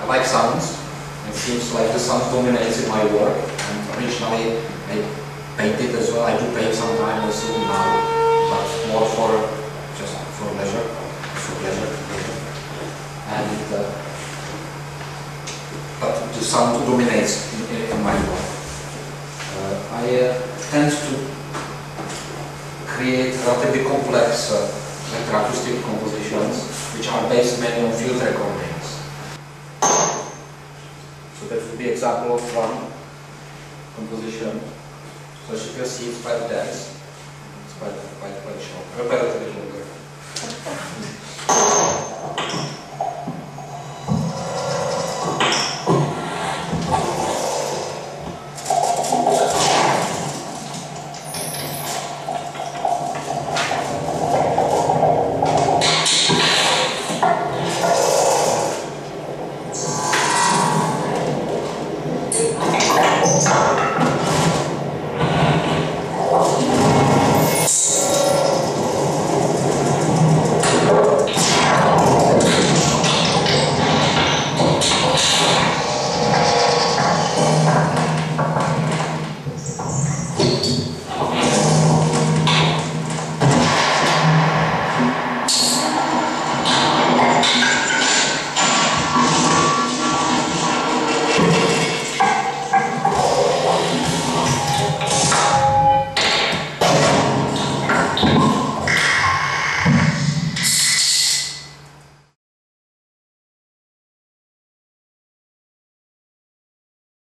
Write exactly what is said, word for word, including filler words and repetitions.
I like sounds. It seems like the sound dominates in my work, and originally I painted as well. I do paint sometimes also now, but more for just for leisure, for pleasure. And uh, but the sound dominates in, in, in my work. Uh, I uh, tend to create relatively complex uh, electroacoustic compositions, which are based mainly on field recordings. So that would be example of one composition. So as you can see, it's quite dense. It's quite quite quite short, relatively